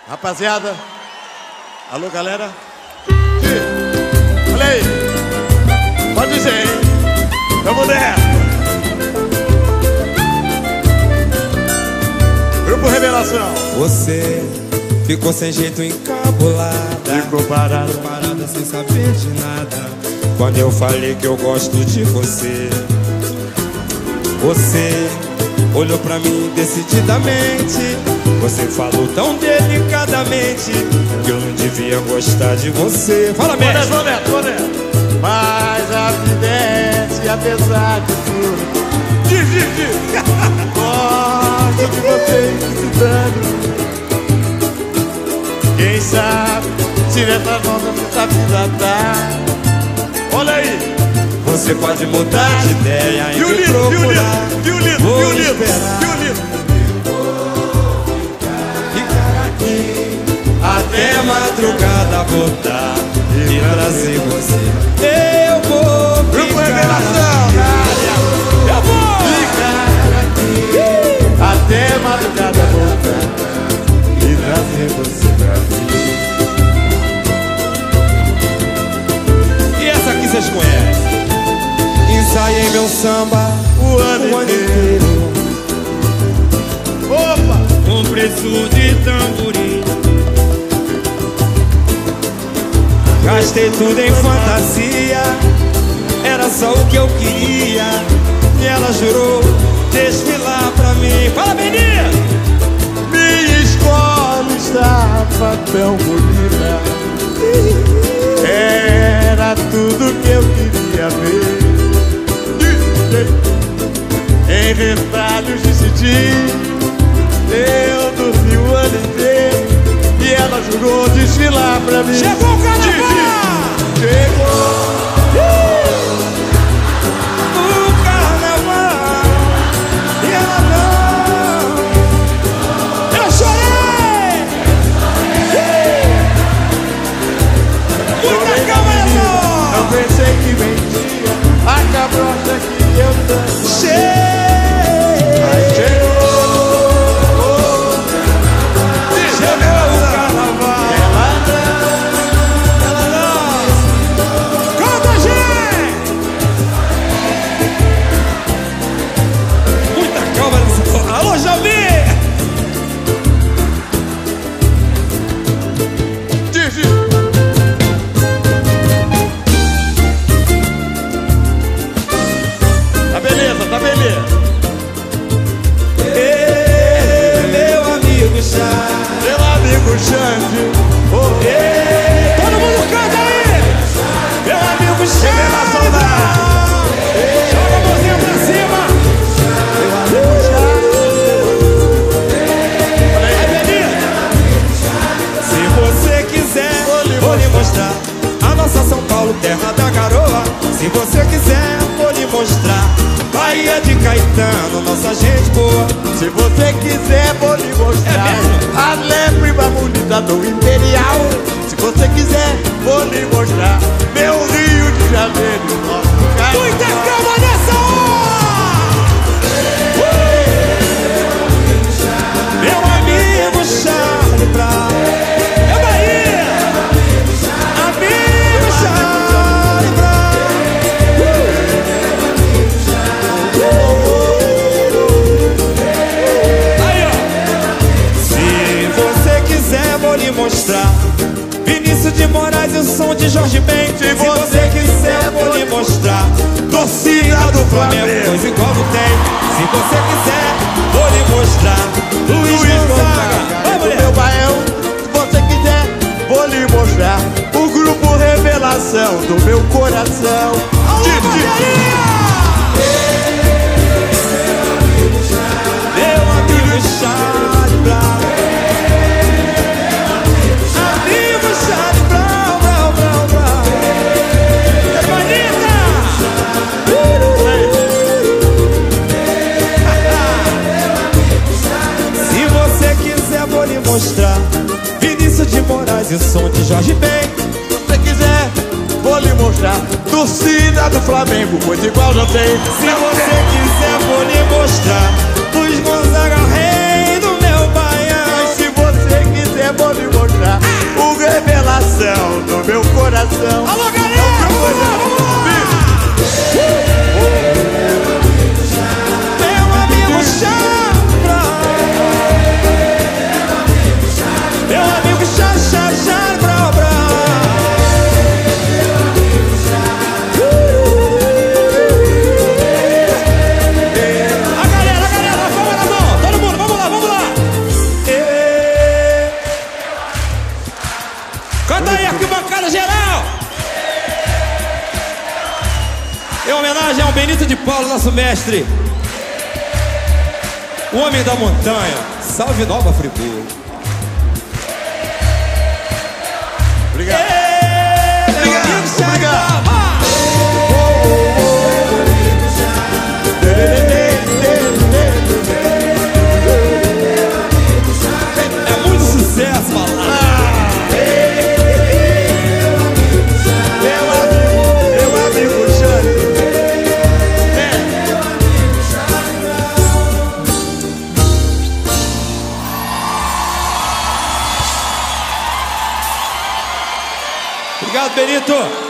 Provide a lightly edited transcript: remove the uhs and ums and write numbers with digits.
Rapaziada, alô galera. Olha aí, pode dizer, hein? Vamos nessa. Grupo Revelação. Você ficou sem jeito, encabulada, ficou parada sem saber de nada. Quando eu falei que eu gosto de você, você olhou pra mim decididamente. Você falou tão delicadamente que eu não devia gostar de você. Fala, mestre. Mas a vida é, apesar de tudo, gosto de você se dando. Quem sabe se nessas mãos essa vida tá. Olha aí, você pode mudar de ideia e me procurar. Vou esperar. Até madrugada voltar e trazer você. Eu vou ficar aqui. Eu vou ficar aqui até madrugada voltar e trazer você pra mim. E essa aqui vocês conhecem? Ensaiei meu samba o ano inteiro. Opa! Com preço de tamborim. Gastei tudo em fantasia, era só o que eu queria. E ela jurou desfilar pra mim. Fala, menina! Minha escola estava tão bonita, era tudo que eu queria ver. Em retalhos decidi, eu dormi o ano inteiro e ela jurou desfilar pra mim. Chegou o carnaval! Chegou o carnaval e ela não. Eu chorei! Muita calma nessa hora! Não pensei que vendia a cabrocha que eu tanto chegou! Mas chegou! Alô, Javi! Tá beleza, tá beleza. Meu amigo Xande. Meu amigo Xande. Todo mundo canta aí! Meu amigo Xande. Revelação da joga a mãozinha pra cima. Meu amigo Xande. Vou lhe mostrar a nossa São Paulo, terra da garoa. Se você quiser, vou lhe mostrar Bahia de Caetano, nossa gente boa. Se você quiser, vou lhe mostrar a prima bonita do Imperial. Se você quiser, vou lhe mostrar meu Rio de Janeiro, nosso carnaval. Muita calma nessa hora! Meu amigo Charlie Brown. É Bahia! Amigo Charlie Brown. Aí, ó. Se você quiser, vou lhe mostrar Vinícius de Moraes e o som de Jorge Ben. Se você quiser, vou lhe mostrar torcida do Flamengo, pois igual não tem. Se você quiser, vou lhe mostrar Luiz Gonzaga. Vamos, meu baião. Se você quiser, vou lhe mostrar o grupo Revelação do meu coração. Meu amigo Charlie Brown. Amigo Charlie Brown, Brown, Brown, Brown. Bonita! Se você quiser, vou lhe mostrar Vinícius de Moraes e o som de Jorge Ben. Se você quiser, vou lhe mostrar torcida do Flamengo, pois igual não tem. Se você quiser, vou lhe mostrar Luiz Gonzaga, rei do meu Baião. Mas se você quiser, vou lhe coração, no meu coração. Alô, galera! Vamos lá! Meu amigo Chapra, meu amigo Chapra. A galera, palma na mão, todo mundo, vamos lá. Canta aí, arquibancada geral. Em homenagem ao Benito de Paulo, nosso mestre, o homem da montanha. Salve Nova Friburgo. Obrigado. Obrigado. É muito sucesso, balada. Meu amigo Xande. Obrigado, Benito.